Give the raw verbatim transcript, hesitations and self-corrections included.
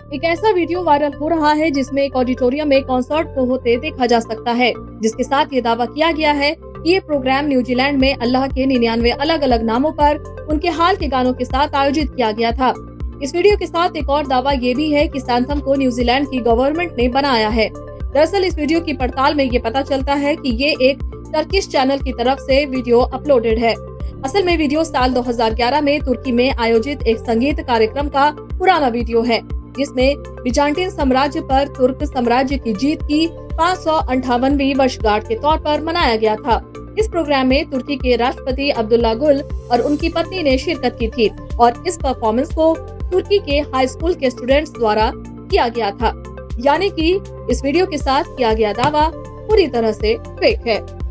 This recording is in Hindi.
एक ऐसा वीडियो वायरल हो रहा है जिसमें एक ऑडिटोरियम में कॉन्सर्ट को होते देखा जा सकता है, जिसके साथ ये दावा किया गया है कि ये प्रोग्राम न्यूजीलैंड में अल्लाह के निन्यानवे अलग अलग नामों पर उनके हाल के गानों के साथ आयोजित किया गया था। इस वीडियो के साथ एक और दावा ये भी है कि इस एंथम को न्यूजीलैंड की गवर्नमेंट ने बनाया है। दरअसल इस वीडियो की पड़ताल में ये पता चलता है कि ये एक टर्किश चैनल की तरफ से वीडियो अपलोडेड है। असल में वीडियो साल दो हज़ार ग्यारह में तुर्की में आयोजित एक संगीत कार्यक्रम का पुराना वीडियो है, जिसमें बिजान्टिन साम्राज्य पर तुर्क साम्राज्य की जीत की पाँच सौ अंठावनवीं वर्षगांठ के तौर पर मनाया गया था। इस प्रोग्राम में तुर्की के राष्ट्रपति अब्दुल्ला गुल और उनकी पत्नी ने शिरकत की थी और इस परफॉर्मेंस को तुर्की के हाई स्कूल के स्टूडेंट्स द्वारा किया गया था। यानी कि इस वीडियो के साथ किया गया दावा पूरी तरह से फेक है।